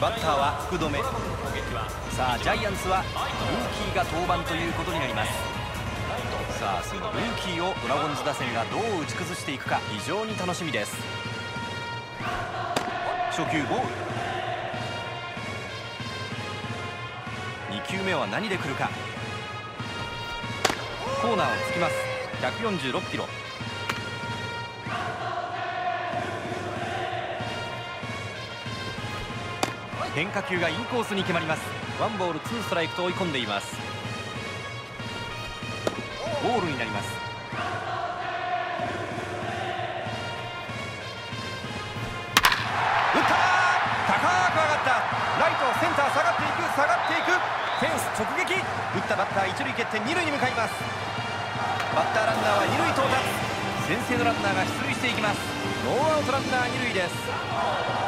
バッターは福留。さあジャイアンツはルーキーが登板ということになります。さあそのルーキーをドラゴンズ打線がどう打ち崩していくか非常に楽しみです。初球ボール。2球目は何で来るか。コーナーをつきます。146キロ。変化球がインコースに決まります。ワンボールツーストライクと追い込んでいます。ボールになります。打った。高く上がった。ライトセンター下がっていく、下がっていく。フェンス直撃。打ったバッター一塁蹴って二塁に向かいます。バッターランナーは二塁到達。先制のランナーが出塁していきます。ノーアウトランナー二塁です。